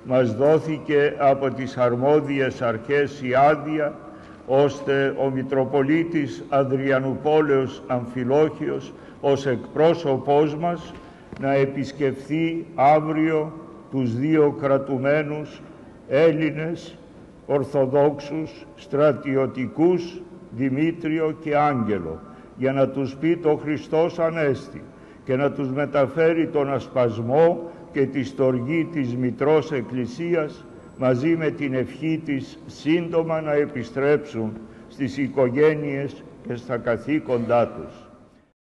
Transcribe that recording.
μας δόθηκε από τις αρμόδιες αρχές η άδεια, ώστε ο Μητροπολίτης Ανδριανουπόλεως Αμφιλόχιος ως εκπρόσωπός μας να επισκεφθεί αύριο τους δύο κρατουμένους Έλληνες Ορθοδόξους στρατιωτικούς, Δημήτριο και Άγγελο, για να τους πει το Χριστός Ανέστη και να τους μεταφέρει τον ασπασμό και τη στοργή της Μητρός Εκκλησίας, μαζί με την ευχή της σύντομα να επιστρέψουν στις οικογένειες και στα καθήκοντά τους.